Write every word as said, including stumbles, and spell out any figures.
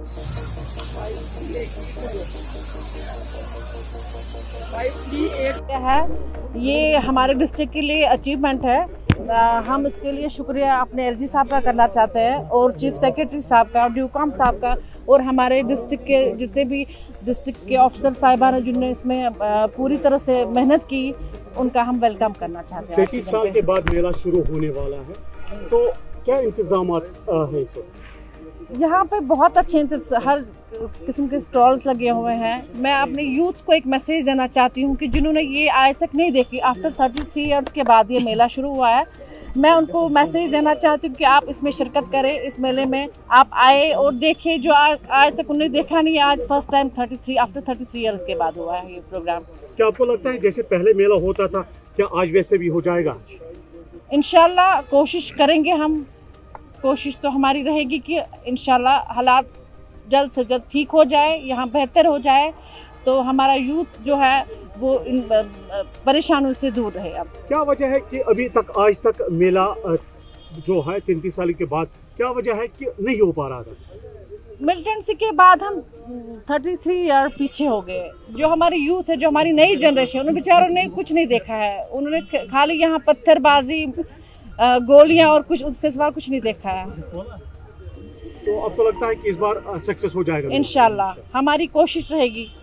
क्या है ये हमारे डिस्ट्रिक्ट के लिए अचीवमेंट है। आ, हम इसके लिए शुक्रिया अपने एलजी साहब का करना चाहते हैं और चीफ सेक्रेटरी साहब का और ड्यूकॉम साहब का और हमारे डिस्ट्रिक्ट के जितने भी डिस्ट्रिक्ट के ऑफिसर साहिबान हैं जिन्होंने इसमें पूरी तरह से मेहनत की, उनका हम वेलकम करना चाहते हैं। तैंतीस साल के बाद मेला शुरू होने वाला है, तो क्या इंतजाम है इस वक्त? यहाँ पे बहुत अच्छे हर किस्म के स्टॉल्स लगे हुए हैं। मैं अपने यूथ को एक मैसेज देना चाहती हूँ कि जिन्होंने ये आज तक नहीं देखी, आफ्टर थर्टी थ्री ईयर्स के बाद ये मेला शुरू हुआ है, मैं उनको मैसेज देना चाहती हूँ कि आप इसमें शिरकत करें, इस मेले में आप आए और देखें जो आज आज तक उन्होंने देखा नहीं है। आज first time thirty three after thirty three years के बाद हुआ है ये प्रोग्राम। क्या आपको लगता है जैसे पहले मेला होता था, क्या आज वैसे भी हो जाएगा? इंशाल्लाह कोशिश करेंगे हम, कोशिश तो हमारी रहेगी कि इंशाल्लाह हालात जल्द से जल्द ठीक हो जाए, यहाँ बेहतर हो जाए, तो हमारा यूथ जो है वो इन परेशानियों से दूर रहे। अब क्या वजह है कि अभी तक आज तक मेला जो है तैंतीस साल के बाद क्या वजह है कि नहीं हो पा रहा था? मिलिटेंसी के बाद हम थर्टी थ्री ईयर पीछे हो गए। जो हमारी यूथ है, जो हमारी नई जनरेशन, उन बेचारों ने कुछ नहीं देखा है। उन्होंने खाली यहाँ पत्थरबाजी, गोलियां और कुछ उसके सिवा कुछ नहीं देखा है। तो अब तो लगता है कि इस बार सक्सेस हो जाएगा? इंशाल्लाह हमारी कोशिश रहेगी।